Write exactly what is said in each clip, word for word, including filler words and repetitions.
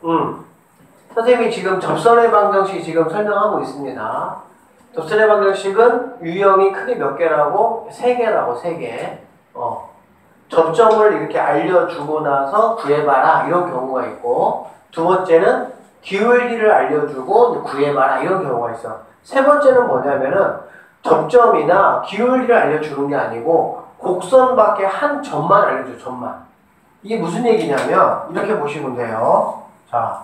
음. 선생님이 지금 접선의 방정식 지금 설명하고 있습니다. 접선의 방정식은 유형이 크게 몇 개라고? 세 개라고, 세 개. 어. 접점을 이렇게 알려주고 나서 구해봐라. 이런 경우가 있고, 두 번째는 기울기를 알려주고 구해봐라. 이런 경우가 있어. 세 번째는 뭐냐면은 접점이나 기울기를 알려주는 게 아니고 곡선밖에 한 점만 알려줘, 점만. 이게 무슨 얘기냐면 이렇게 보시면 돼요. 자,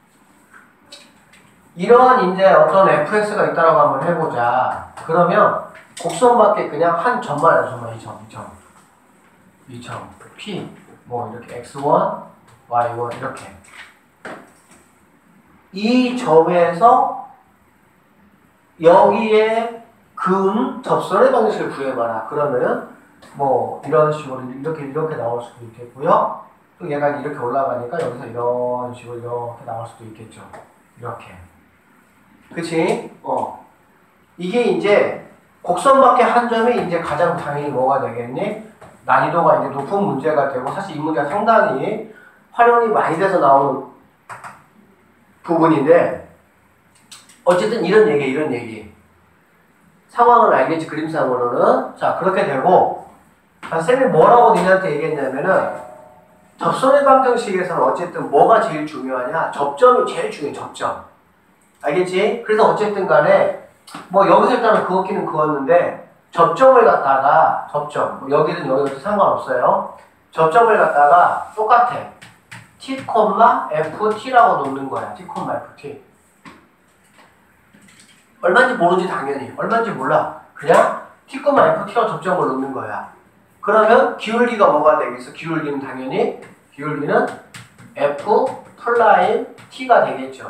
이러한 이제 어떤 에프엑스가 있다라고 한번 해보자. 그러면 곡선밖에 그냥 한 점만 알려줘, 점만. 이 점, 이 점, 이 점, P, 뭐 이렇게 엑스 원, 와이 원 이렇게. 이 점에서 여기에 근 접선의 방정식을 구해봐라. 그러면은 뭐 이런 식으로 이렇게 이렇게 나올 수도 있겠고요. 또 얘가 이렇게 올라가니까 여기서 이런 식으로 이렇게 나올 수도 있겠죠. 이렇게. 그치? 어. 이게 이제 곡선밖에 한 점이 이제 가장 당연히 뭐가 되겠니? 난이도가 이제 높은 문제가 되고, 사실 이 문제가 상당히 활용이 많이 돼서 나오는 부분인데, 어쨌든 이런 얘기, 이런 얘기. 상황은 알겠지, 그림상으로는. 자, 그렇게 되고, 자, 쌤이 뭐라고 니네한테 얘기했냐면은, 접선의 방정식에서는 어쨌든 뭐가 제일 중요하냐? 접점이 제일 중요해, 접점. 알겠지? 그래서 어쨌든 간에, 뭐 여기서 일단은 그었기는 그었는데, 접점을 갖다가, 접점, 뭐 여기든 여기든 상관없어요. 접점을 갖다가 똑같아. T, 에프티라고 놓는 거야. T, 에프티. 얼마인지 모르지, 당연히. 얼마인지 몰라. 그냥 T, 에프티라고 접점을 놓는 거야. 그러면 기울기가 뭐가 되겠어? 기울기는 당연히, 기울기는 F 플라임 T가 되겠죠.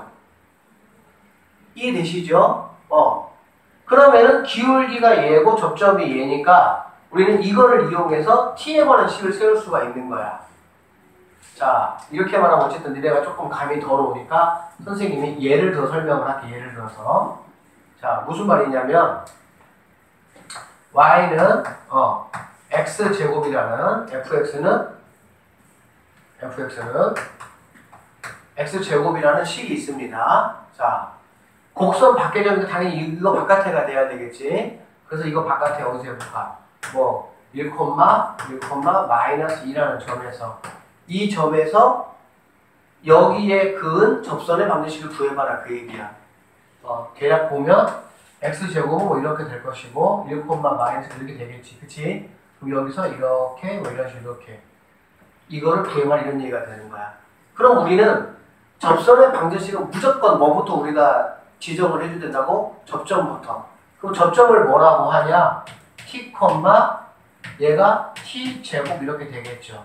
이해되시죠? 어. 그러면은 기울기가 얘고 접점이 얘니까 우리는 이거를 이용해서 T에 관한 식을 세울 수가 있는 거야. 자, 이렇게 말하면 어쨌든 니네가 조금 감이 덜 오니까 선생님이 예를 들어 설명을 할게. 예를 들어서. 자, 무슨 말이냐면 y는 어, x제곱이라는 fx는 fx는 x제곱이라는 식이 있습니다. 자, 곡선 밖에 되면 당연히 이거 바깥에가 돼야 되겠지. 그래서 이거 바깥에 어디서 해볼까? 뭐 일, 일, 마이너스 이라는 점에서 이 점에서 여기에 그은 접선의 방정식을 구해봐라, 그 얘기야. 어, 대략 보면 x제곱은 뭐 이렇게 될 것이고 일, 마이너스 이렇게 되겠지. 그치? 그럼 여기서 이렇게 뭐 이런 식으로 이렇게 이거를 구해봐라, 이런 얘기가 되는 거야. 그럼 우리는 접선의 방정식은 무조건 뭐부터 우리가 지정을 해줘야 된다고? 접점부터. 그럼 접점을 뭐라고 하냐? t, 얘가 t제곱 이렇게 되겠죠.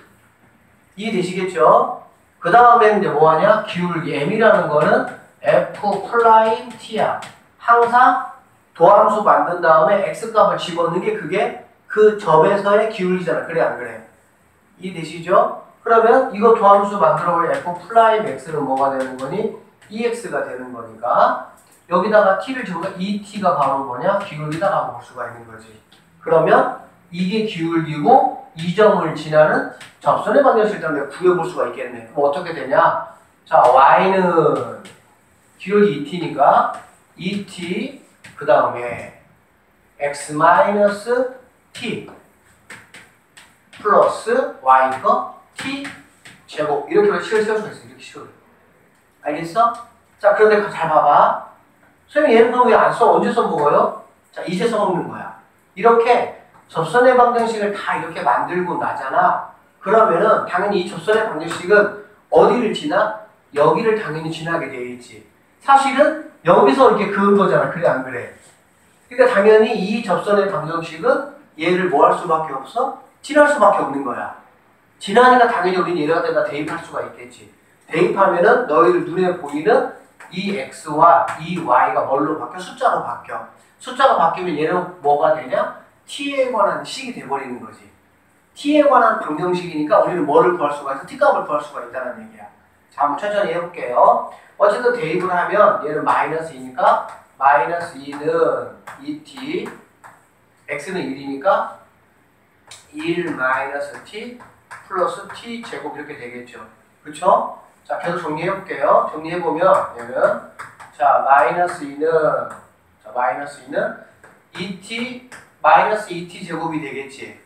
이해되시겠죠? 그 다음에는 이제 뭐하냐? 기울기 m이라는 거는 f 플라임 t야. 항상 도함수 만든 다음에 x값을 집어넣는 게 그게 그 점에서의 기울기잖아. 그래 안 그래? 이해되시죠? 그러면 이거 도함수 만들어 볼 f 플라임 x는 뭐가 되는 거니? 이엑스가 되는 거니까 여기다가 t를 집으면 이 티가 바로 뭐냐? 기울기다라고 볼 수가 있는 거지. 그러면 이게 기울기고 이 점을 지나는 접선의 방정식을 때문에 구해볼 수가 있겠네. 그럼 어떻게 되냐? 자, y는 기울기 이 티니까 이 티 그 다음에 x 마이너스 t 플러스 y 거 t 제곱 이렇게 식을 세울 수가 있어. 이렇게 식을. 알겠어? 자, 그런데 잘 봐봐. 선생님 얘는 왜 안 써? 언제 써먹어요? 자, 이제 써먹는 거야. 이렇게 접선의 방정식을 다 이렇게 만들고 나잖아. 그러면은 당연히 이 접선의 방정식은 어디를 지나? 여기를 당연히 지나게 돼 있지. 사실은 여기서 이렇게 그은 거잖아. 그래 안 그래? 그러니까 당연히 이 접선의 방정식은 얘를 뭐 할 수밖에 없어? 지날 수밖에 없는 거야. 지나니까 당연히 우리는 얘네가 다 대입할 수가 있겠지. 대입하면은 너희들 눈에 보이는 이 x와 이 y가 뭘로 바뀌어? 숫자로 바뀌어. 숫자가 바뀌면 얘는 뭐가 되냐? t에 관한 식이 돼버리는 거지. t에 관한 방정식이니까 우리는 뭐를 구할 수가 있어? t값을 구할 수가 있다는 얘기야. 자, 한번 천천히 해볼게요. 어쨌든 대입을 하면 얘는 마이너스 이니까 마이너스 이는 이 티 x는 일이니까 일 마이너스 t 플러스 t 제곱 이렇게 되겠죠. 그쵸? 자, 계속 정리해 볼게요. 정리해 보면 얘는 자 마이너스 이는 자 마이너스 이는 이티 마이너스 이티 제곱이 되겠지.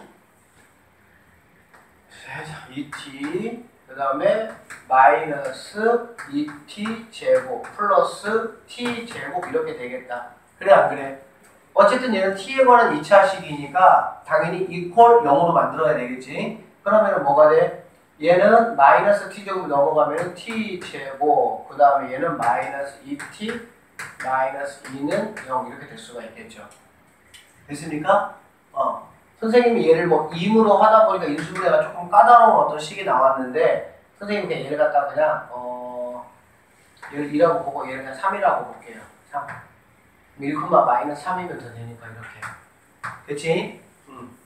자, 이티 그 다음에 마이너스 이티 제곱 플러스 t 제곱 이렇게 되겠다. 그래 안 그래? 어쨌든 얘는 t에 관한 이 차식이니까 당연히 이퀄 영으로 만들어야 되겠지. 그러면 뭐가 돼? 얘는 마이너스 t제곱이 넘어가면 t제곱 그 다음에 얘는 마이너스 이티 마이너스 이는 영 이렇게 될 수가 있겠죠. 됐습니까? 어. 선생님이 얘를 뭐 이으로 하다 보니까 인수분해가 조금 까다로운 어떤 식이 나왔는데 선생님이 그냥 얘를 갖다가 그냥 어 얘를 이라고 보고 얘를 그냥 삼이라고 볼게요. 삼. 일, 마이너스 삼이면 더 되니까 이렇게. 됐지? 음.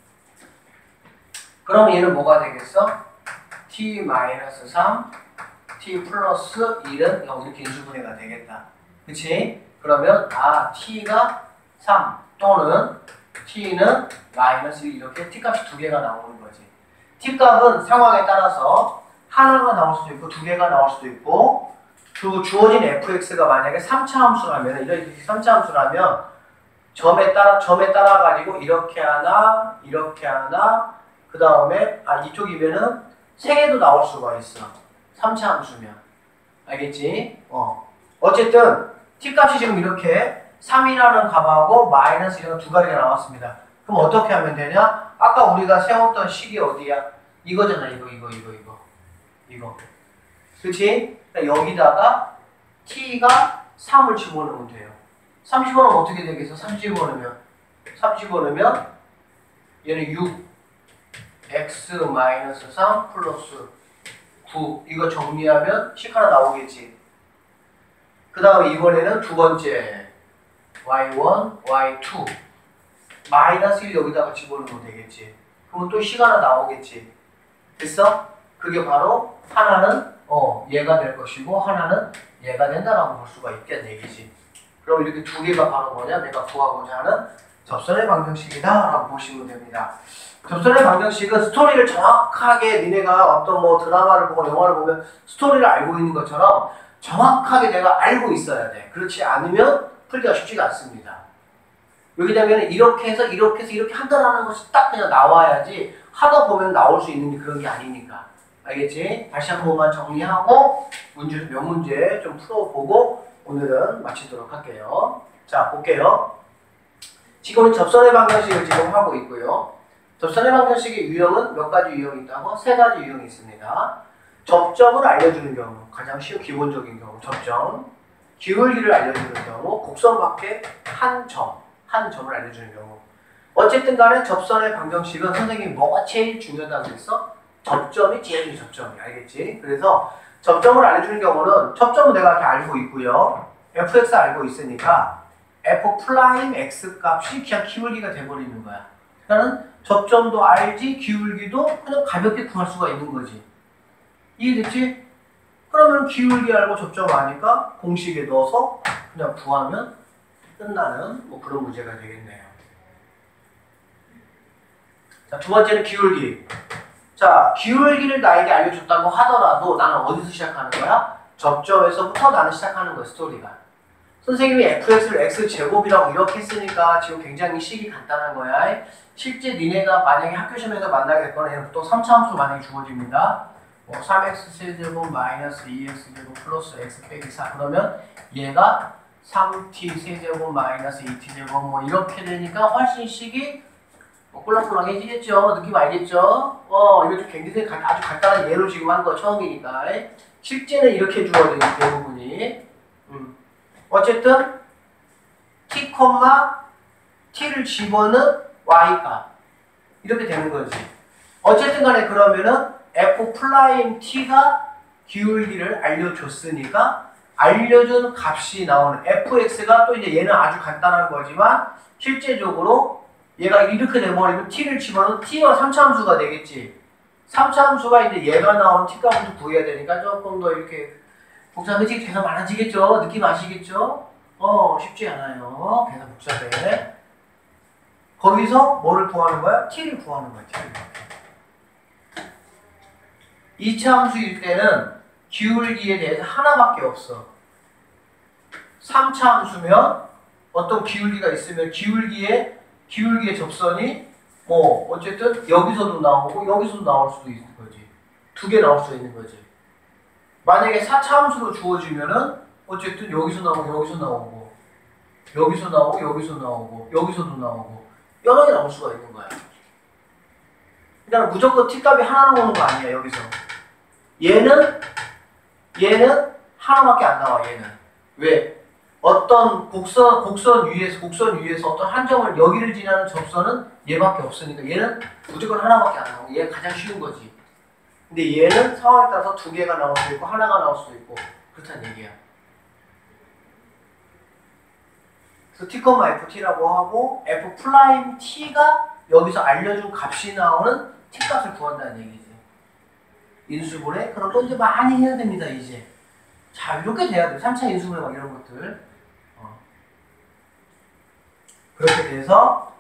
그럼 얘는 뭐가 되겠어? t 마이너스 삼, t 플러스 일은 영 이렇게 인수분해가 되겠다. 그치? 그러면 아 t가 삼 또는 t는 마이너스 일 이렇게 t값이 두 개가 나오는 거지. t값은 상황에 따라서 하나가 나올 수도 있고 두 개가 나올 수도 있고 그리고 주어진 fx가 만약에 삼 차 함수라면 이렇게 삼 차 함수라면 점에 따라 점에 따라 가지고 이렇게 하나 이렇게 하나 그 다음에 아 이쪽이면은 세 개도 나올 수가 있어. 삼 차 함수면. 알겠지? 어. 어쨌든 t값이 지금 이렇게 삼이라는 값하고 마이너스 이런 두 가지가 나왔습니다. 그럼 어떻게 하면 되냐? 아까 우리가 세웠던 식이 어디야? 이거잖아. 이거 이거 이거 이거 이거. 그치? 그러니까 여기다가 t가 삼을 집어넣으면 돼요. 삼 집어넣으면 어떻게 되겠어? 삼 집어넣으면 삼 집어넣으면 얘는 육 x 마이너스 삼 플러스 구 이거 정리하면 식 하나 나오겠지. 그 다음에 이번에는 두 번째 와이 원, 와이 투 마이너스 일 여기다가 집어넣으면 되겠지. 그러면 또 식 하나 나오겠지. 됐어? 그게 바로 하나는 어 얘가 될 것이고 하나는 얘가 된다라고 볼 수가 있겠네 얘기지. 그럼 이렇게 두 개가 바로 뭐냐? 내가 구하고자 하는 접선의 방정식이다 라고 보시면 됩니다. 접선의 방정식은 스토리를 정확하게 니네가 어떤 뭐 드라마를 보고 영화를 보면 스토리를 알고 있는 것처럼 정확하게 내가 알고 있어야 돼. 그렇지 않으면 풀기가 쉽지가 않습니다. 왜냐면 이렇게 해서 이렇게 해서 이렇게 한다라는 것이 딱 그냥 나와야지 하다 보면 나올 수 있는 그런 게 아니니까. 알겠지? 다시 한 번만 정리하고 문제 몇 문제 좀 풀어보고 오늘은 마치도록 할게요. 자, 볼게요. 지금은 접선의 방정식을 지금 하고 있고요. 접선의 방정식의 유형은 몇 가지 유형이 있다고? 세 가지 유형이 있습니다. 접점을 알려주는 경우, 가장 쉬운 기본적인 경우, 접점. 기울기를 알려주는 경우, 곡선 밖에 한 점, 한 점을 알려주는 경우. 어쨌든 간에 접선의 방정식은 선생님이 뭐가 제일 중요하다고 했어? 접점이 제일 접점이. 알겠지? 그래서 접점을 알려주는 경우는 접점은 내가 이렇게 알고 있고요. fx 알고 있으니까 f 프라임 x 값이 그냥 기울기가 돼버리는 거야. 그러니까 접점도 알지 기울기도 그냥 가볍게 구할 수가 있는 거지. 이해됐지? 그러면 기울기 알고 접점 아니까 공식에 넣어서 그냥 구하면 끝나는 뭐 그런 문제가 되겠네요. 자, 두 번째는 기울기. 자, 기울기를 나에게 알려줬다고 하더라도 나는 어디서 시작하는 거야? 접점에서부터 나는 시작하는 거야, 스토리가. 선생님이 fx를 x제곱이라고 이렇게 했으니까 지금 굉장히 식이 간단한 거야. 실제 니네가 만약에 학교 시험에서 만나게 됐거나 얘는 보통 삼 차 함수로 만약에 주어집니다. 뭐 삼 엑스 세제곱 마이너스 이 엑스 제곱 플러스 x 빼기 사 그러면 얘가 삼 티 세제곱 마이너스 이 티 제곱 뭐 이렇게 되니까 훨씬 식이 뭐 꿀렁꿀렁해지겠죠. 느낌 알겠죠? 어, 이거 좀 굉장히 가, 아주 간단한 예로 지금 한 거 처음이니까. 실제는 이렇게 주어져요, 대부분이. 음. 어쨌든, t, t를 집어넣은 y값. 이렇게 되는 거지. 어쨌든 간에 그러면은 f 프라임 t가 기울기를 알려줬으니까 알려준 값이 나오는 fx가 또 이제 얘는 아주 간단한 거지만 실제적으로 얘가 이렇게 돼버리면 t를 집어넣으면 t가 삼 차 함수가 되겠지. 삼 차 함수가 이제 얘가 나오는 t값부터 구해야 되니까 조금 더 이렇게 복잡해지게 계속 많아지겠죠. 느낌 아시겠죠? 어, 쉽지 않아요. 계속 복잡해. 거기서 뭐를 구하는 거야? t를 구하는 거야. t를. 이 차 함수일 때는 기울기에 대해서 하나밖에 없어. 삼 차 함수면 어떤 기울기가 있으면 기울기에 기울기의 접선이 뭐 어쨌든 여기서도 나오고 여기서도 나올 수도 있는 거지. 두 개 나올 수 있는 거지. 만약에 사 차 함수로 주어지면은 어쨌든 여기서 나오고 여기서 나오고 여기서 나오고 여기서 나오고 여기서도 나오고 여러 개 나올 수가 있는 거야. 그냥 무조건 t값이 하나 나오는 거 아니야. 여기서 얘는 얘는 하나밖에 안 나와. 얘는 왜? 어떤 곡선 곡선 위에서 곡선 위에서 어떤 한 점을 여기를 지나는 접선은 얘밖에 없으니까 얘는 무조건 하나밖에 안 나오고 얘가 가장 쉬운 거지. 근데 얘는 상황에 따라서 두 개가 나올 수도 있고 하나가 나올 수도 있고 그렇다는 얘기야. 그래서 t, ft라고 하고 f 프라임 t가 여기서 알려준 값이 나오는 t값을 구한다는 얘기지. 인수분해? 그런 거 이제 많이 해야 됩니다. 이제 자 이렇게 돼야 돼. 삼 차 인수분해 막 이런 것들. 어. 그렇게 돼서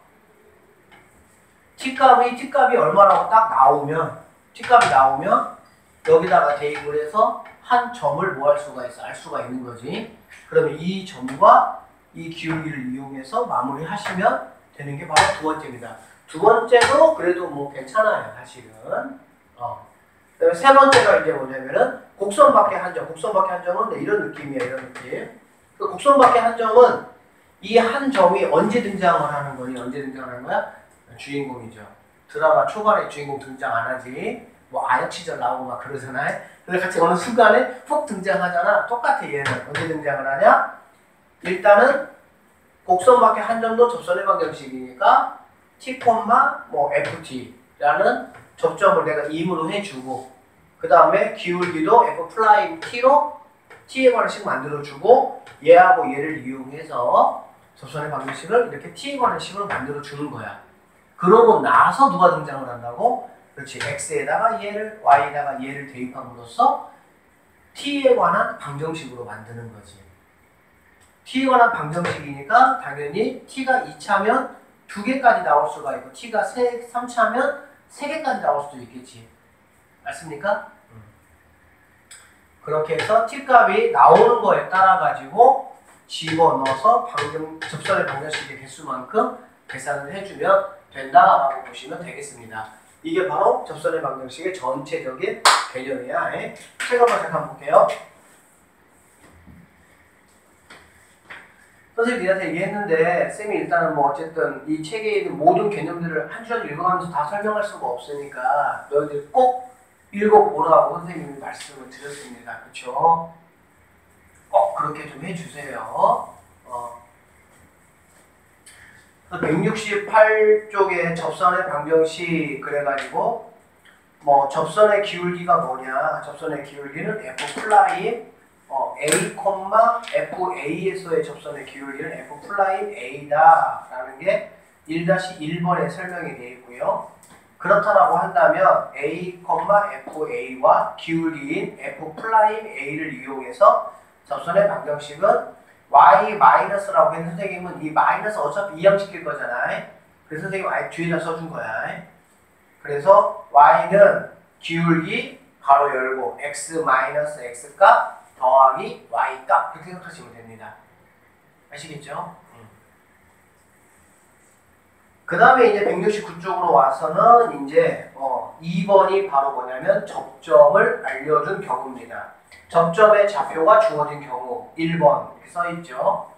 t값이 t값이 얼마라고 딱 나오면 t값이 나오면 여기다가 대입을 해서 한 점을 뭐 할 수가 있어? 알 수가 있는 거지. 그러면 이 점과 이 기울기를 이용해서 마무리 하시면 되는 게 바로 두 번째입니다. 두 번째도 그래도 뭐 괜찮아요. 사실은. 어. 그다음에 세 번째가 이제 뭐냐면은 곡선 밖의 한 점. 곡선 밖의 한 점은 네, 이런 느낌이에요. 이런 느낌. 그 곡선 밖의 한 점은 이 한 점이 언제 등장을 하는 거니? 언제 등장을 하는 거야? 주인공이죠. 드라마 초반에 주인공 등장 안 하지. 뭐 아역시절 나오고 막 그러잖아요. 그래서 같이 어느 순간에 훅 등장하잖아. 똑같아 얘는. 언제 등장을 하냐? 일단은 곡선 밖의 한 점도 접선의 방정식이니까 t, 뭐 ft라는 접점을 내가 임으로 해주고 그 다음에 기울기도 f 프라임 t로 t에 관한 식 만들어주고 얘하고 얘를 이용해서 접선의 방정식을 이렇게 t에 관한 식으로 만들어주는 거야. 그러고 나서 누가 등장을 한다고? 그렇지. x에다가 얘를, y에다가 얘를 대입함으로써 t에 관한 방정식으로 만드는 거지. t에 관한 방정식이니까 당연히 t가 이 차면 두 개까지 나올 수가 있고 t가 삼 차면 세 개까지 나올 수도 있겠지. 맞습니까? 음. 그렇게 해서 t값이 나오는 거에 따라 가지고 집어넣어서 방정, 접선의 방정식의 개수만큼 계산을 해주면 된다라고 보시면 되겠습니다. 이게 바로 접선의 방정식의 전체적인 개념이야. 예? 책 한번 잠깐 볼게요. 선생님이 니한테 얘기했는데 쌤이 일단은 뭐 어쨌든 이 책에 있는 모든 개념들을 한 줄 한 줄 읽어가면서 다 설명할 수가 없으니까 너희들 꼭 읽어보라고 선생님이 말씀을 드렸습니다. 그쵸? 꼭 그렇게 좀 해주세요. 어. 백육십팔 쪽에 접선의 방정식 그래가지고 뭐 접선의 기울기가 뭐냐? 접선의 기울기는 f 플라임 어, a, fa에서의 접선의 기울기는 f 플라임 a다 라는 게 일 일 번에 설명이 되어 있고요. 그렇다라고 한다면 a, fa와 기울기인 f 플라임 a를 이용해서 접선의 방정식은 y 마이너스라고 했는 선생님은 이 마이너스 어차피 이항시킬 거잖아. 그래서 선생님 y 뒤에다 써준 거야. 그래서 y는 기울기 가로 열고 x 마이너스 x값 더하기 y값 그렇게 생각하시면 됩니다. 아시겠죠? 음. 그 다음에 이제 백육십구 쪽으로 와서는 이제 어, 이 번이 바로 뭐냐면 접점을 알려준 경우입니다. 접점의 좌표가 주어진 경우 일 번 이렇게 써있죠.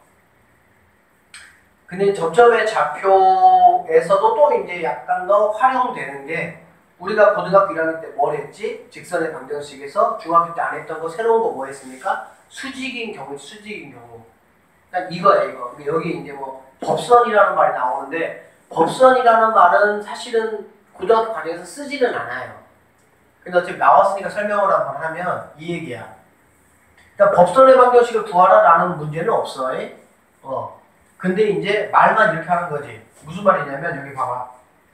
근데 접점의 좌표에서도 또 이제 약간 더 활용되는 게 우리가 고등학교 일 학년 때 뭘 했지? 직선의 방정식에서 중학교 때 안 했던 거 새로운 거 뭐 했습니까? 수직인 경우, 수직인 경우. 그러니까 이거야 이거. 여기 이제 뭐 법선이라는 말이 나오는데 법선이라는 말은 사실은 고등학교 과정에서 쓰지는 않아요. 근데 어차피 나왔으니까 설명을 한번 하면 이 얘기야. 그러니까 법선의 방정식을 구하라라는 문제는 없어. 어. 근데 이제 말만 이렇게 하는 거지. 무슨 말이냐면 여기 봐봐.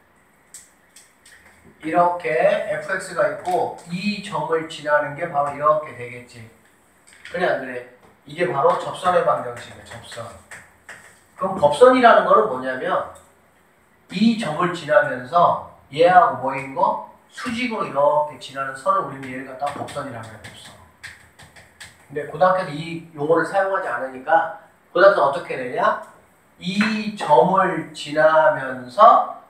이렇게 fx가 있고 이 점을 지나는 게 바로 이렇게 되겠지. 그래 안 그래? 이게 바로 접선의 방정식이야. 접선. 그럼 법선이라는 거는 뭐냐면 이 점을 지나면서 얘하고 뭐인 거? 수직으로 이렇게 지나는 선을 우리는 얘를 갖다가 법선이라고 해요. 법선. 근데 고등학교에서 이 용어를 사용하지 않으니까 고등학교는 어떻게 되냐? 이 점을 지나면서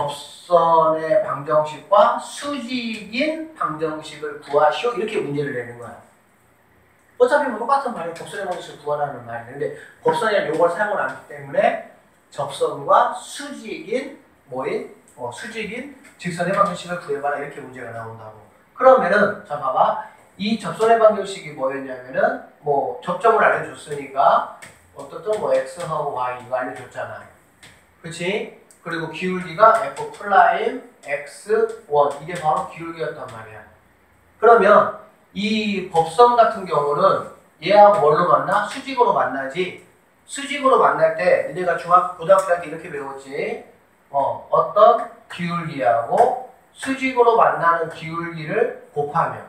접선의 방정식과 수직인 방정식을 구하시오. 이렇게 문제를 내는 거야. 어차피 뭐 똑같은 말이 접선의 방정식을 구하라는 말인데 근데 법선이라는 용어를 사용을 안 하기 때문에 접선과 수직인 뭐인? 어, 수직인 직선의 방정식을 구해봐라. 이렇게 문제가 나온다고. 그러면은 자 봐봐. 이 접선의 방정식이 뭐였냐면은 뭐 접점을 알려줬으니까 어떻든 뭐 x하고 y 이거 알려줬잖아. 그치? 그리고 기울기가 f 프라임 x 원 이게 바로 기울기였단 말이야. 그러면 이 법선 같은 경우는 얘하고 뭘로 만나? 수직으로 만나지. 수직으로 만날 때 너네가 중학 고등학교 때 이렇게 배웠지. 어, 어떤 기울기하고 수직으로 만나는 기울기를 곱하면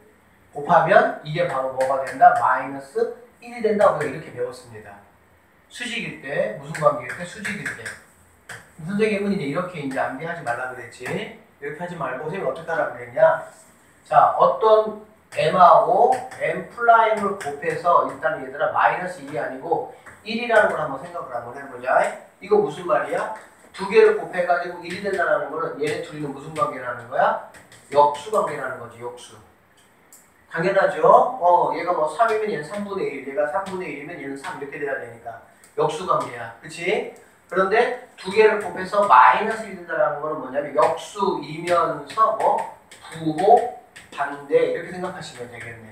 곱하면 이게 바로 뭐가 된다? 마이너스 일이 된다. 우리가 이렇게 배웠습니다. 수직일 때 무슨 관계일 때? 수직일 때. 선생님은 이제 이렇게 이제 암기하지 말라 그랬지. 이렇게 하지 말고 선생님이 어떻게 하라 그랬냐? 자, 어떤 m하고 m 프라임을 곱해서 일단 얘들아 마이너스 일이 아니고 일이라는 걸 한번 생각을 한번 해보자. 이거 무슨 말이야? 두 개를 곱해가지고 일이 된다는 거는 얘네 둘이는 무슨 관계라는 거야? 역수 관계라는 거지, 역수. 당연하죠? 어, 얘가 뭐 삼이면 얘는 삼분의 일, 얘가 삼분의 일이면 얘는 삼 이렇게 돼야 되니까. 역수 관계야. 그치? 그런데 두 개를 곱해서 마이너스 일 된다는 거는 뭐냐면 역수이면서 뭐 부호 반대 이렇게 생각하시면 되겠네.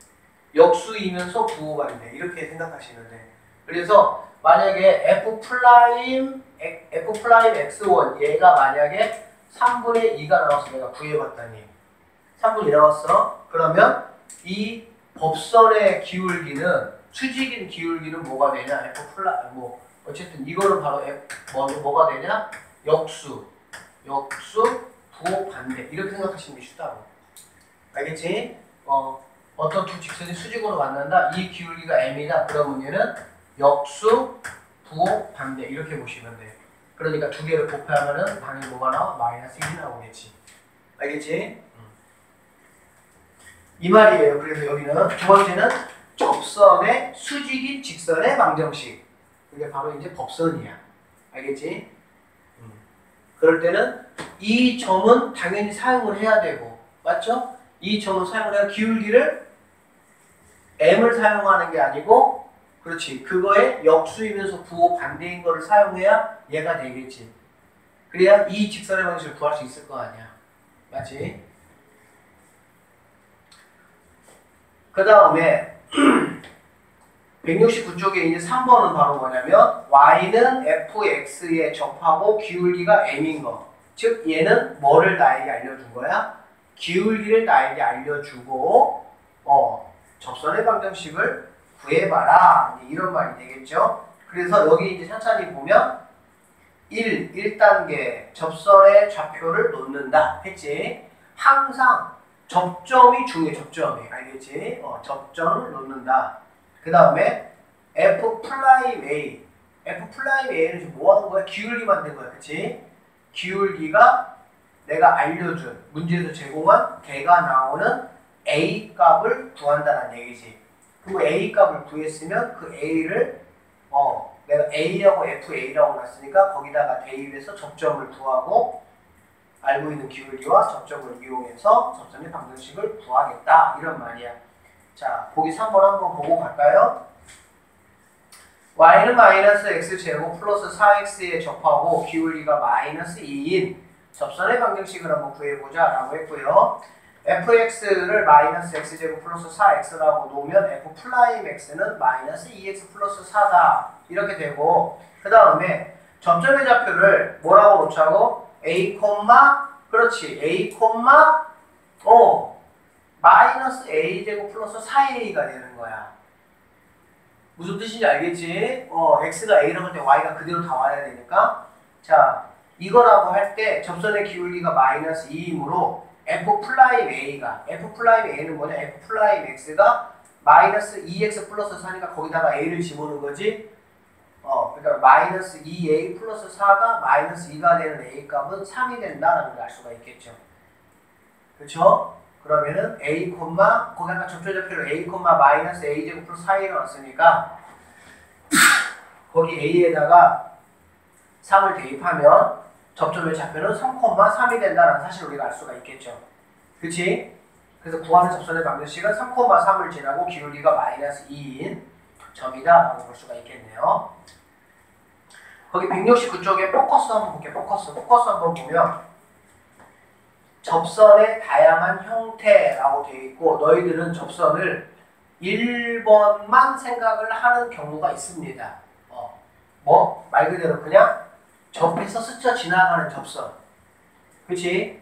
역수이면서 부호 반대 이렇게 생각하시면 돼. 그래서 만약에 f 프라임 f 프라임 엑스 원 얘가 만약에 삼분의 이가 나와서 내가 구해봤다니 삼분의 이 나왔어. 그러면 이 법선의 기울기는 수직인 기울기는 뭐가 되냐? f 플라 뭐 어쨌든 이거는 바로 f 뭐, 뭐가 되냐? 역수 역수 부호 반대 이렇게 생각하시는 게 쉽다고. 알겠지? 어, 어떤 두 직선이 수직으로 만난다. 이 기울기가 m이다. 그러면 얘는 역수 부호 반대 이렇게 보시면 돼. 그러니까 두 개를 곱하면은 당연히 뭐가 나와? 마이너스 일이 나오겠지. 알겠지? 음. 이 말이에요. 그래서 여기는 두 번째는 접선의 수직인 직선의 방정식. 이게 바로 이제 법선이야. 알겠지? 음. 그럴 때는 이 점은 당연히 사용을 해야 되고, 맞죠? 이 점을 사용을 해야 기울기를 m을 사용하는 게 아니고, 그렇지. 그거에 역수이면서 부호 반대인 거를 사용해야 얘가 되겠지. 그래야 이 직선의 방식을 구할 수 있을 거 아니야. 맞지? 그 다음에 백육십구 쪽에 있는 삼 번은 바로 뭐냐면 y는 fx에 접하고 기울기가 m인 거. 즉 얘는 뭐를 나에게 알려준 거야? 기울기를 나에게 알려주고 어, 접선의 방정식을 구해봐라. 이런 말이 되겠죠. 그래서 여기 이제 천천히 보면 일, 일 단계 접선의 좌표를 놓는다 했지. 항상 접점이 중요해. 접점이. 알겠지? 어, 접점을 놓는다. 그 다음에 f 프라임 a f 프라임 a는 지금 뭐 하는 거야? 기울기 만든 거야. 그치? 기울기가 내가 알려준 문제에서 제공한 개가 나오는 a 값을 구한다는 얘기지. 그리고 a 값을 구했으면 그 a를 어 내가 a하고 fa라고 놨으니까 거기다가 대입해서 접점을 구하고 알고 있는 기울기와 접점을 이용해서 접선의 방정식을 구하겠다. 이런 말이야. 자, 보기 삼 번 한번 보고 갈까요? y는 마이너스 x제곱 플러스 사 엑스에 접하고 기울기가 마이너스 이인 접선의 방정식을 한번 구해보자 라고 했고요. fx를 마이너스 x제곱 플러스 사 엑스라고 놓으면 f 프라임 x는 마이너스 이 엑스 플러스 사다 이렇게 되고, 그 다음에 점점의 좌표를 뭐라고 놓자고? a, 그렇지 a, 어 마이너스 a제곱 플러스 사 에이가 되는 거야. 무슨 뜻인지 알겠지? 어 x가 a라고 할 때 y가 그대로 다 와야 되니까. 자, 이거라고 할 때 접선의 기울기가 마이너스 이이므로 f 프라임 a가 f 프라임 a는 뭐냐? f 프라임 x가 마이너스 이 엑스 플러스 사니까 거기다가 a를 집어넣은 거지. 어 그러니까 마이너스 이 에이 플러스 사가 마이너스 이가 되는 a 값은 삼이 된다라는 걸 알 수가 있겠죠. 그렇죠? 그러면은 a, 거기 아까 접조좌표로 a, 마이너스 a제곱 플러스 사에 넣었으니까 거기 a에다가 삼을 대입하면 접점의 좌표는 삼, 삼이 된다는 사실을 우리가 알 수가 있겠죠. 그치? 그래서 구하는 접선의 방정식은 삼, 삼을 지나고 기울기가 마이너스 이인 점이다 라고 볼 수가 있겠네요. 거기 백육십구 쪽에 포커스 한번 볼게요. 포커스. 포커스 한번 보면 접선의 다양한 형태라고 되어 있고 너희들은 접선을 일 번만 생각을 하는 경우가 있습니다. 어, 뭐? 말 그대로 그냥 접해서 스쳐 지나가는 접선. 그치?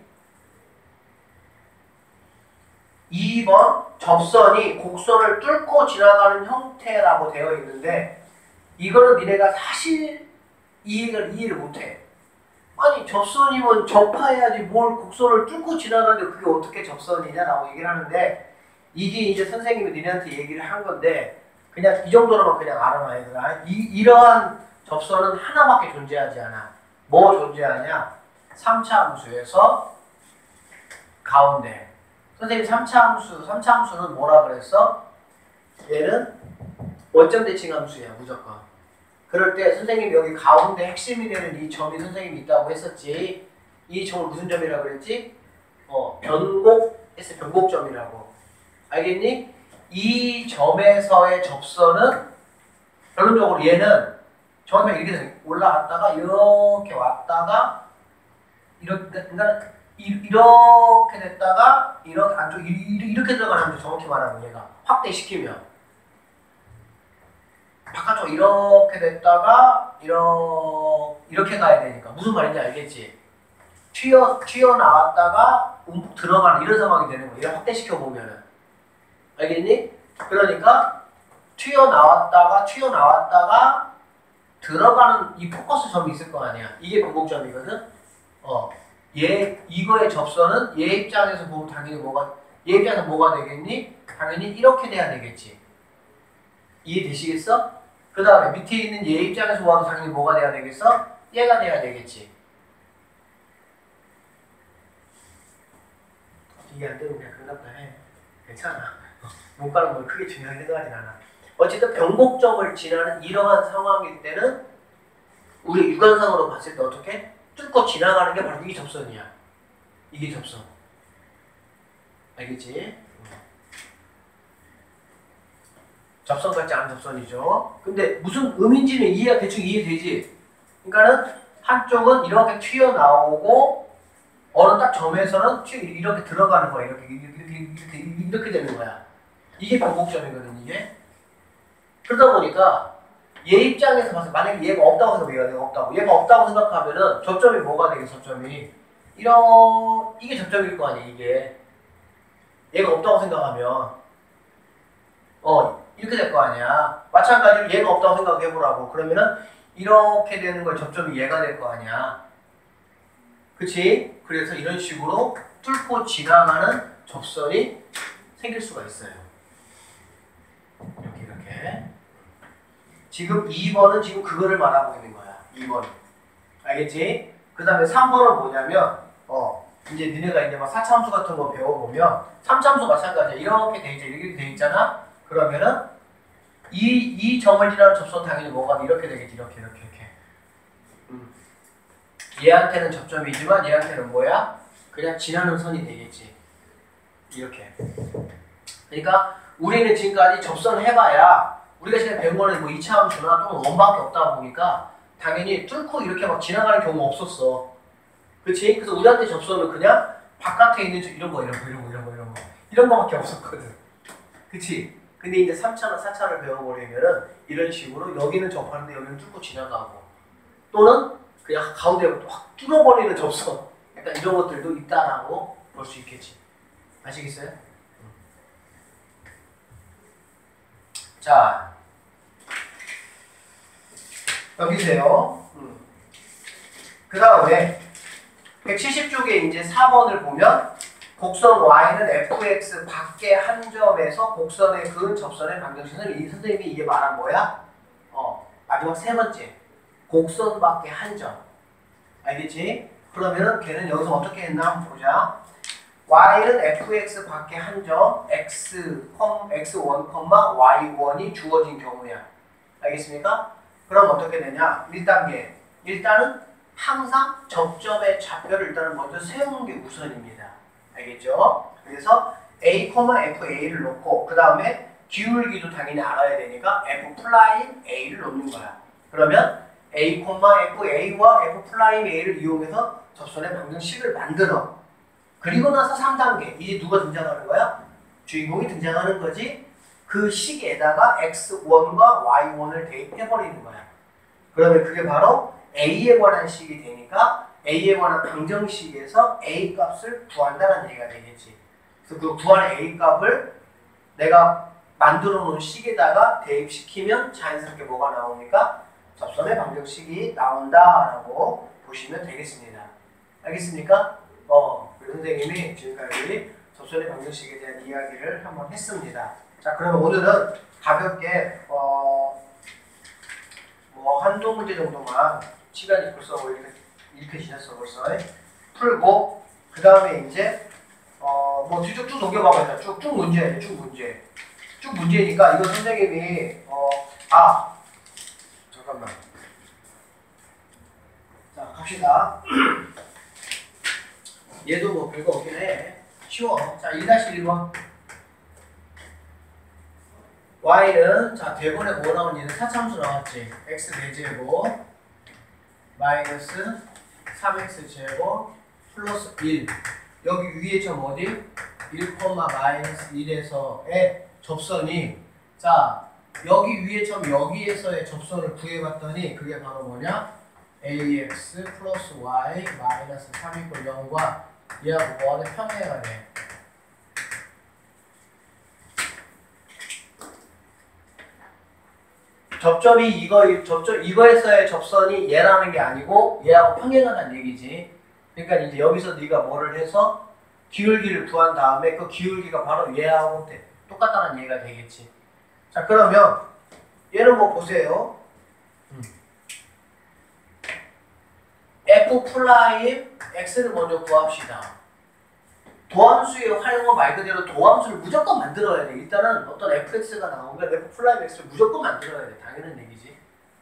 이 번 접선이 곡선을 뚫고 지나가는 형태라고 되어 있는데 이거는 니네가 사실 이해를, 이해를 못해. 아니 접선이면 접해야지 뭘 곡선을 뚫고 지나가는데 그게 어떻게 접선이냐라고 얘기를 하는데 이게 이제 선생님이 니네한테 얘기를 한 건데 그냥 이 정도로만 그냥 알아놔 얘들아. 이, 이러한 접선은 하나밖에 존재하지 않아. 뭐 존재하냐? 삼 차 함수에서 가운데. 선생님이 삼 차 함수, 삼 차 함수는 뭐라 그랬어? 얘는 원점 대칭 함수야 무조건. 그럴 때 선생님이 여기 가운데 핵심이 되는 이 점이 선생님이 있다고 했었지. 이 점을 무슨 점이라고 그랬지? 어, 변곡, 했어 변곡점이라고. 알겠니? 이 점에서의 접선은 결론적으로 얘는 정확하게 이렇게 돼. 올라갔다가 이렇게 왔다가 이렇게 그러니까 이렇게 됐다가 이렇게 안쪽 이렇게 들어가는 정확히 말하면 얘가 확대시키면 바깥쪽 이렇게 됐다가 이렇게 이렇게 가야 되니까 무슨 말인지 알겠지? 튀어 튀어 나왔다가 움푹 들어가는 이런 상황이 되는 거야. 이렇게 확대시켜 보면은 알겠니? 그러니까 튀어 나왔다가 튀어 나왔다가 들어가는 이 포커스 점이 있을 거 아니야. 이게 변곡점이거든. 어, 얘 이거의 접선은 얘 입장에서 보면 당연히 뭐가 얘 입장에서 뭐가 되겠니? 당연히 이렇게 돼야 되겠지. 이해되시겠어? 그 다음에 밑에 있는 얘 입장에서 봐도 당연히 뭐가 돼야 되겠어? 얘가 돼야 되겠지. 이게 안 되면 그냥 끝났다 해. 괜찮아. 문과는 뭘 크게 중요하게 생각하진 않아. 어쨌든 변곡점을 지나는 이러한 상황일 때는 우리 육안상으로 봤을 때 어떻게? 뚫고 지나가는 게 바로 이게 접선이야. 이게 접선. 알겠지? 접선 같지 않은 접선이죠. 근데 무슨 의미인지는 이해가 대충 이해되지? 그러니까는 한쪽은 이렇게 튀어나오고 어느 딱 점에서는 이렇게 들어가는 거야. 이렇게 이렇게 이렇게 이렇게 되는 거야. 이게 변곡점이거든 이게. 그러다 보니까 얘 입장에서 봤을 때 만약에 얘가 없다고 생각해. 얘가 없다고. 얘가 없다고 생각하면은 접점이 뭐가 되겠어? 접점이 이런 이게 접점일 거 아니야 이게. 얘가 없다고 생각하면 어 이렇게 될 거 아니야. 마찬가지로 얘가 없다고 생각해보라고. 그러면은 이렇게 되는 걸 접점이 얘가 될 거 아니야. 그치? 그래서 이런 식으로 뚫고 지나가는 접선이 생길 수가 있어요. 이렇게 이렇게. 지금 이 번은 지금 그거를 말하고 있는 거야. 이 번. 알겠지? 그 다음에 삼 번은 뭐냐면 어 이제 니네가 이제 막 사 차 함수 같은 거 배워보면 삼 차 함수 마찬가지야. 이렇게 돼 있잖아. 이렇게 돼 있잖아. 그러면은 이, 이 점을 지나는 접선 당연히 뭐가 이렇게 되겠지. 이렇게 이렇게 이렇게. 음. 얘한테는 접점이지만 얘한테는 뭐야? 그냥 지나는 선이 되겠지. 이렇게. 그러니까 우리는 지금까지 접선을 해봐야 우리가 지금 배운 거는 뭐 이 차 함수나 또는 원밖에 없다 보니까 당연히 뚫고 이렇게 막 지나가는 경우가 없었어. 그치? 그래서 우리한테 접선은 그냥 바깥에 있는 이런 거 이런 거 이런 거 이런 거 이런 거 이런 거밖에 없었거든. 그치? 근데 이제 삼 차나 사 차를 배워버리면은 이런 식으로 여기는 접하는데 여기는 뚫고 지나가고 또는 그냥 가운데 확 뚫어버리는 접선 약간 이런 것들도 있다라고 볼 수 있겠지. 아시겠어요? 음. 자 여기세요. 음. 그 다음에 백칠십 쪽에 이제 사 번을 보면 곡선 y는 fx 밖의 한 점에서 곡선에 그은 접선의 방정식은 이 선생님이 이게 말한 뭐야? 어 마지막 세 번째 곡선 밖의 한 점. 알겠지? 그러면은 걔는 여기서 어떻게 했나 한번 보자. y는 fx 밖에 한 점 x, 엑스 원, 와이 원이 주어진 경우야. 알겠습니까? 그럼 어떻게 되냐? 일 단계. 일단은 항상 접점의 좌표를 일단은 먼저 세우는 게 우선입니다. 알겠죠? 그래서 a, fa를 놓고 그 다음에 기울기도 당연히 알아야 되니까 f 플라임 a를 놓는 거야. 그러면 a, fa와 f 플라임 a를 이용해서 접선의 방정식을 만들어. 그리고 나서 삼 단계. 이제 누가 등장하는 거야? 주인공이 등장하는 거지. 그 식에다가 엑스 원과 와이 원을 대입해버리는 거야. 그러면 그게 바로 a에 관한 식이 되니까 a에 관한 방정식에서 a 값을 구한다는 얘기가 되겠지. 그래서 그 구한 a 값을 내가 만들어 놓은 식에다가 대입시키면 자연스럽게 뭐가 나오니까 접선의 방정식이 나온다라고 보시면 되겠습니다. 알겠습니까? 어, 우리 선생님이 지금까지 접선의 방정식에 대한 이야기를 한번 했습니다. 자, 그러면 오늘은 가볍게 어, 뭐 한두 문제 정도만 시간이 벌써 이렇게, 이렇게 지났어 벌써 풀고 그 다음에 이제 어, 뭐 쭉쭉 넘겨봐봐요. 쭉쭉 문제, 쭉 문제, 쭉 문제니까 이거 선생님이 어, 아 잠깐만. 자, 갑시다. 얘도 뭐 별거 없긴 해. 쉬워. 자, 일 일 번. y는 자 대본에 뭐 나오니? 사참수 나왔지. x 대제곱 마이너스 삼 엑스 제곱 플러스 일. 여기 위에 점 어디? 일, 마이너스 일에서의 접선이 자 여기 위에 점 여기에서의 접선을 구해봤더니 그게 바로 뭐냐? ax 플러스 y 마이너스 삼 이퀄 영과 얘하고 뭐하는 평행해야 돼. 접점이 이거 접점 이거에서의 접선이 얘라는 게 아니고 얘하고 평행하다는 얘기지. 그러니까 이제 여기서 네가 뭐를 해서 기울기를 구한 다음에 그 기울기가 바로 얘하고 똑같다는 얘기가 되겠지. 자, 그러면 얘는 뭐 보세요. 음. f 프라임 x를 먼저 구합시다. 도함수의 활용은 말 그대로 도함수를 무조건 만들어야 돼. 일단은 어떤 fx가 나오면 f 프라임 x를 무조건 만들어야 돼. 당연한 얘기지.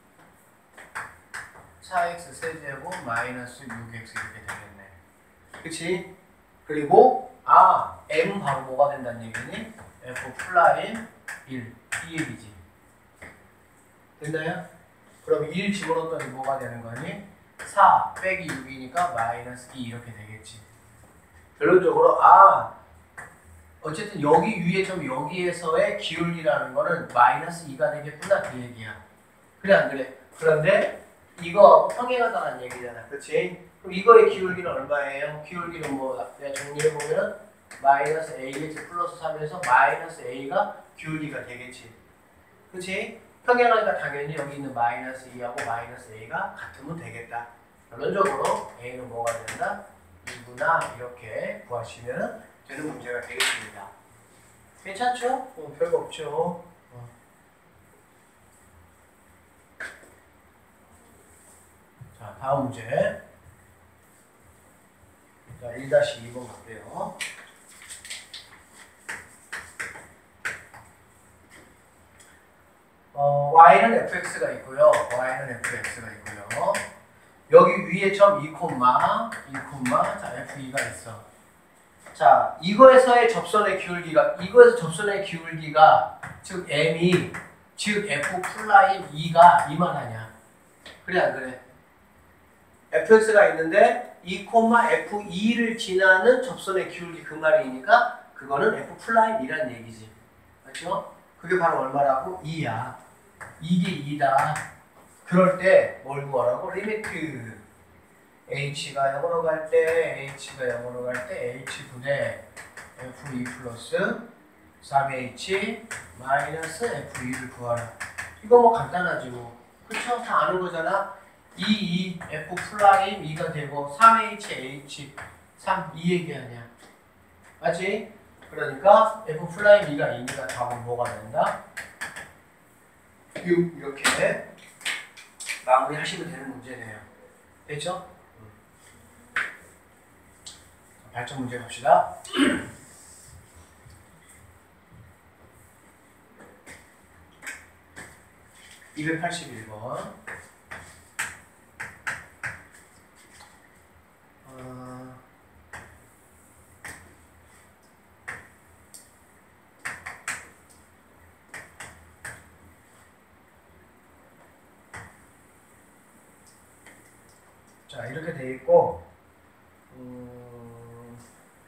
사 엑스 세제곱 마이너스 육 엑스 이렇게 되겠네. 그치? 그리고 아 m 바로 뭐가 된다는 얘기니? f 프라임 일 이 얘기지. 됐나요? 그럼 일 집어넣었더니 뭐가 되는 거니? 사 빼기 육이니까 마이너스 이 이렇게 되겠지. 결론적으로 아 어쨌든 여기 위에 좀 여기에서의 기울기라는 거는 마이너스 이가 되겠구나 그 얘기야. 그래 안 그래? 그런데 이거 평행하다는 얘기잖아. 그렇지? 그럼 이거의 기울기는 얼마예요? 기울기는 뭐 내가 정리해보면 마이너스 에이엑스 플러스 삼에서 마이너스 a가 기울기가 되겠지. 그렇지? 평행하니까 당연히 여기 있는 마이너스 이하고 마이너스 a가 같으면 되겠다. 결론적으로 a는 뭐가 된다? 이구나 이렇게 구하시면 되는 문제가 되겠습니다. 괜찮죠? 어, 별거 없죠. 어. 자, 다음 문제. 자, 일 이 번 갈게요. 어, y는 fx가 있고요. y는 fx가 있고요. 여기 위에 점 이, 이, 자, 에프이가 있어. 자, 이거에서의 접선의 기울기가, 이거에서 접선의 기울기가, 즉, m이, 즉, f 플라임 이가 이만하냐. 그래, 안 그래? fx가 있는데, 이, 에프이를 지나는 접선의 기울기 그 말이니까, 그거는 f 플라임 이란 얘기지. 맞죠? 그게 바로 얼마라고? 이야. 이게 이다. 그럴 때 뭘 구하라고? 리미트 h가 영으로 갈 때 h가 영으로 갈 때 h분의 에프 이 플러스 삼 에이치 마이너스 에프 이를 구하라. 이거 뭐 간단하지 뭐. 그쵸? 다 아는 거잖아. 이, 이, f 플라임 이가 되고 삼 에이치, h, 삼, 이 얘기하냐. 맞지? 그러니까 f 플라임 이가 이니까 답은 뭐가 된다? 육 이렇게 마무리 하시면 되는 문제네요. 됐죠? 발전 문제 갑시다. 이백팔십일 번. 어... 자, 이렇게 돼 있고, 음...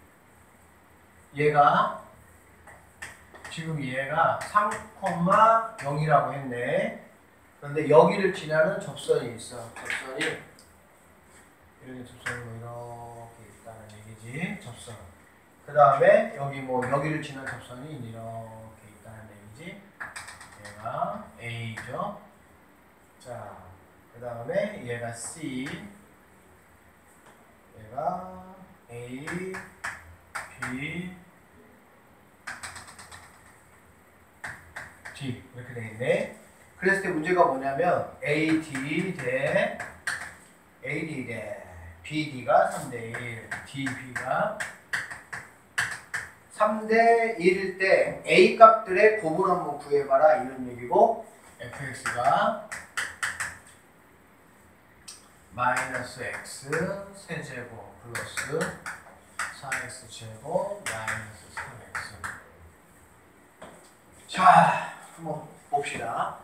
얘가 지금 얘가 삼, 영이라고 했네. 그런데 여기를 지나는 접선이 있어. 접선이 이렇게 접선이 뭐 이렇게 있다는 얘기지. 접선. 그 다음에 여기 뭐 여기를 지나는 접선이 이렇게 있다는 얘기지. 얘가 A죠. 자, 그 다음에 얘가 C. 얘가 A, B, D 이렇게 되겠네. 그랬을 때 문제가 뭐냐면 A D 대 A D 대 B D가 삼 대 일, D B가 삼 대 일일 때 A 값들의 곱을 한번 구해봐라 이런 얘기고, F X가 마이너스 X 세제곱 플러스 사 엑스 제곱 마이너스 삼 엑스. 자, 한번 봅시다.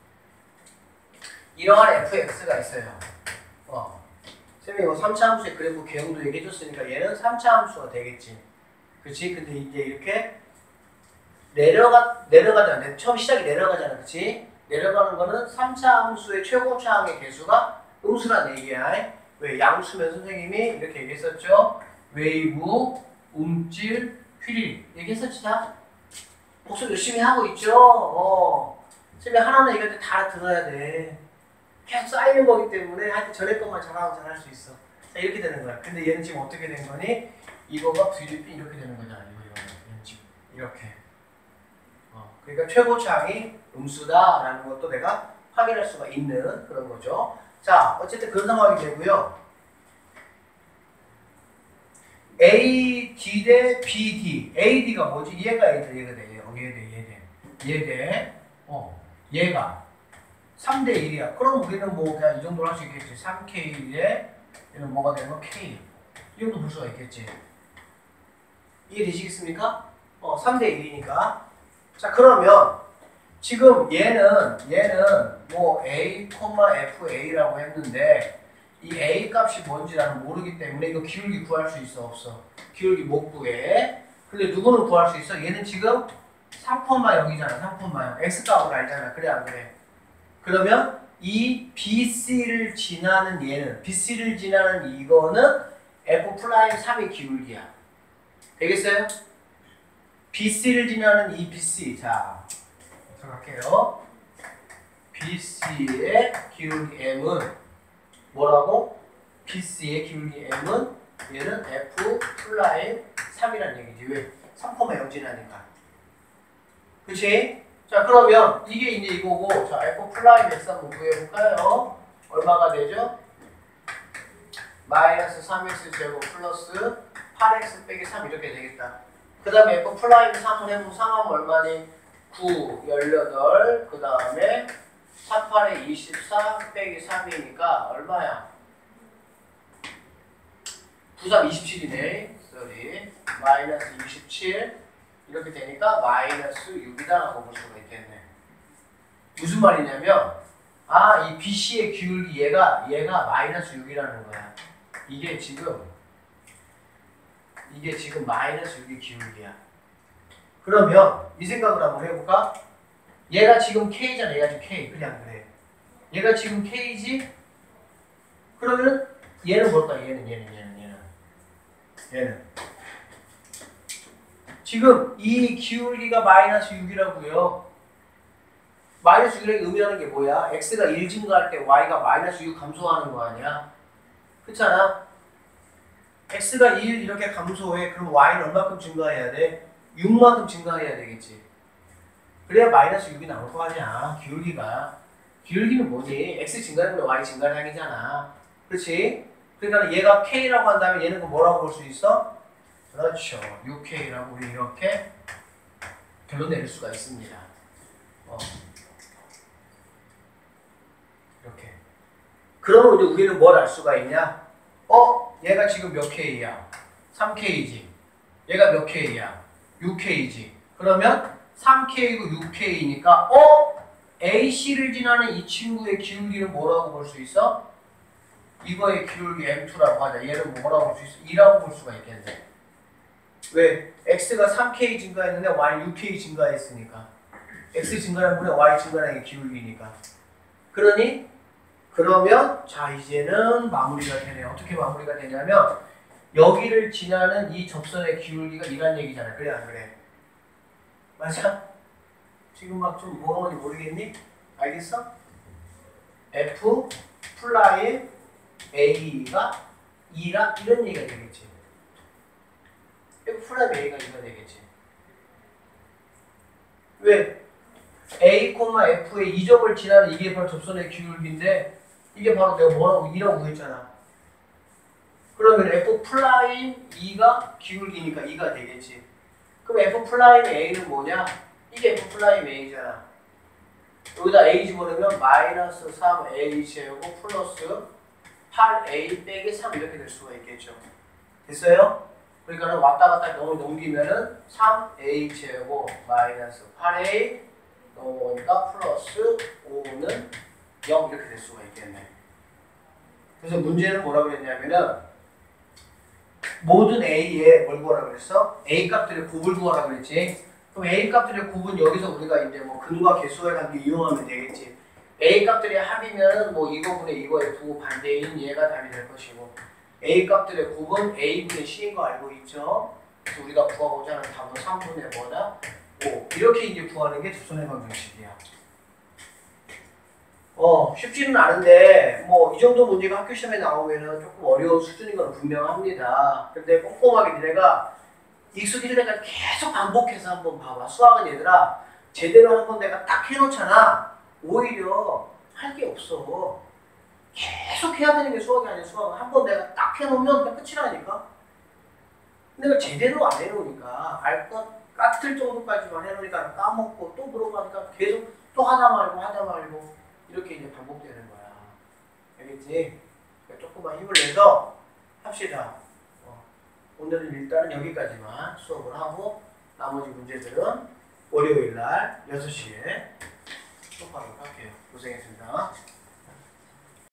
이러한 에프 엑스가 있어요. 어. 선생님이 뭐 삼 차 함수의 그래프 개형도 얘기해줬으니까 얘는 삼 차 함수가 되겠지. 그치? 근데 이제 이렇게 내려가, 내려가잖아. 처음 시작이 내려가잖아. 그치? 내려가는 거는 삼 차 함수의 최고차항의 개수가 음수란 얘기야. 왜? 양수면 선생님이 이렇게 얘기했었죠? 웨이브, 움찔, 휠. 얘기했었지, 다? 복습 열심히 하고 있죠? 어. 선생님 하나는 얘기할 때 다 들어야 돼. 계속 쌓이는 거기 때문에 하여튼 전에 것만 잘하면 잘할 수 있어. 자, 이렇게 되는 거야. 근데 얘는 지금 어떻게 된 거니? 이거가 브이디피 이렇게 되는 거잖아. 이거, 이거. 얘는 지금 이렇게. 어. 그러니까 최고차항이 음수다라는 것도 내가 확인할 수가 있는 그런 거죠. 자, 어쨌든 그런 상황이 되고요. A D 대 B D. A D가 뭐지? 얘가 얘 돼, 얘가 돼, 얘 돼, 얘 돼, 얘 돼. 어, 얘가 삼 대 일이야. 그럼 우리는 뭐 그냥 이 정도로 할 수 있겠지. 삼 K에 얘는 뭐가 되는 거? K. 이 정도 볼 수가 있겠지. 이해되시겠습니까? 어, 삼 대 일이니까. 자, 그러면 지금 얘는 얘는 뭐 A, F A라고 했는데 이 A 값이 뭔지 나는 모르기 때문에 이거 기울기 구할 수 있어 없어? 기울기 못 구해. 근데 누구는 구할 수 있어? 얘는 지금 삼, 영이잖아. 삼, 영. X 값을 알잖아. 그래 안 그래? 그러면 이 B C를 지나는 얘는 B C를 지나는 이거는 F 프라임 삼의 기울기야. 되겠어요? B C를 지나는 이 B C. 자, 생각할게요. B C의 기울기 M은 뭐라고? B C의 기울기 M은 얘는 F 플라임 삼이라는 얘기지. 왜? 삼, 영 지나니까. 그치? 자, 그러면 이게 이제 이거고, 자, F 플라임 X 한번 구해볼까요? 얼마가 되죠? 마이너스 삼 엑스 제곱 플러스 팔 엑스 빼기 삼 이렇게 되겠다. 그 다음에 F 플라임 삼을 해보면 삼하면 얼마니? 구, 십팔, 그 다음에 삼, 팔에 이십사 빼기 삼이니까 얼마야? 구, 삼, 이십칠이네. 쏘리. 마이너스 이십칠. 이렇게 되니까 마이너스 육이다 라고 볼 수가 있겠네. 무슨 말이냐면, 아, 이 B C의 기울기 얘가, 얘가 마이너스 육이라는 거야. 이게 지금, 이게 지금 마이너스 육의 기울기야. 그러면 이 생각을 한번 해볼까? 얘가 지금 K잖아. 얘가 지금 K. 그냥 그래. 얘가 지금 K지? 그러면 얘는 뭘까? 얘는, 얘는, 얘는, 얘는. 얘는. 지금 이 기울기가 마이너스 육이라고요. 마이너스 육이라는 의미하는 게 뭐야? X가 일 증가할 때 Y가 마이너스 육 감소하는 거 아니야? 그렇잖아? X가 일 이렇게 감소해. 그럼 Y는 얼마큼 증가해야 돼? 육만큼 증가해야 되겠지. 그래야 마이너스 육이 나올 거 아니야. 기울기가. 기울기는 뭐니? X 증가하면 Y 증가량이잖아. 그렇지? 그러니까 얘가 K라고 한다면 얘는 뭐라고 볼 수 있어? 그렇죠. 육 케이라고 우리 이렇게 결론 내릴 수가 있습니다. 어. 이렇게. 그러면 이제 우리는 뭘 알 수가 있냐? 어? 얘가 지금 몇 케이야? 삼 케이지. 얘가 몇 케이야? 육 케이지. 그러면 삼 케이고 육 케이니까 어? 에이씨를 지나는 이 친구의 기울기는 뭐라고 볼 수 있어? 이거의 기울기 엠 투라고 하자. 얘는 뭐라고 볼 수 있어? 이라고 볼 수가 있겠네. 왜? x가 삼 케이 증가했는데 y는 육 케이 증가했으니까. x 증가하는 분에 y 증가하는 게 기울기니까. 그러니 그러면 자 이제는 마무리가 되네요. 어떻게 마무리가 되냐면 여기를 지나는 이 접선의 기울기가 이란 얘기잖아요. 그래 안 그래? 맞아? 지금 막 좀 뭐가 뭔지 모르겠니? 알겠어? F 플라임 A가 이라 이런 얘기가 되겠지. F 플라임 A가 이가 되겠지. 왜? A, F의 이 점을 지나는 이게 바로 접선의 기울기인데 이게 바로 내가 뭐라고 이라고 했잖아. 그러면 F 플라임 E가 기울기니까 이가 되겠지. 그럼 F 플라임 A는 뭐냐? 이게 F 플라임 A잖아. 여기다 A 집어넣으면 마이너스 삼 에이 제곱 플러스 팔 에이 빼기 삼 이렇게 될 수가 있겠죠. 됐어요? 그러니까 왔다 갔다 너무 넘기면은 삼 에이 제곱 마이너스 팔 에이 넘어오니까 플러스 오는 영 이렇게 될 수가 있겠네. 그래서 문제는 뭐라고 했냐면은 모든 A에 뭘 구하라고 그랬어? A 값들의 곱을 구하라고 그랬지. 그럼 A 값들의 곱은 여기서 우리가 이제 뭐 근과 개수의 관계 이용하면 되겠지. A 값들의 합이면 뭐 이거분의 이거의 부 반대인 얘가 답이 될 것이고 A 값들의 곱은 A분의 C인 거 알고 있죠? 그래서 우리가 구하고자 하는 답은 삼분의 뭐다? 오. 이렇게 이제 구하는 게 접선의 방정식이야. 어, 쉽지는 않은데 뭐 이 정도 문제가 학교 시험에 나오면은 조금 어려운 수준인 건 분명합니다. 근데 꼼꼼하게 니네가 익숙해질 때까지 계속 반복해서 한번 봐봐. 수학은 얘들아 제대로 한번 내가 딱 해놓잖아. 오히려 할 게 없어. 계속 해야 되는 게 수학이 아니야. 수학은 한 번 내가 딱 해놓으면 그냥 끝이라니까. 근데 그걸 제대로 안 해놓으니까 알 것 같을 정도까지만 해놓으니까 까먹고 또 물어보니까 계속 또 하다 말고 하다 말고 이렇게 이제 반복되는 거야. 알겠지? 그러니까 조금만 힘을 내서 합시다. 어. 오늘은 일단은 여기까지만 수업을 하고 나머지 문제들은 월요일 날 여섯 시에 수업하도록 할게요. 고생했습니다.